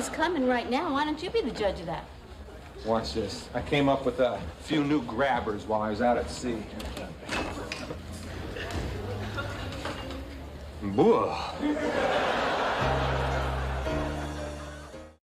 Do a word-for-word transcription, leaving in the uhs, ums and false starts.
he's coming right now. Why don't you be the judge of that? Watch this. I came up with a few new grabbers while I was out at sea. Boo.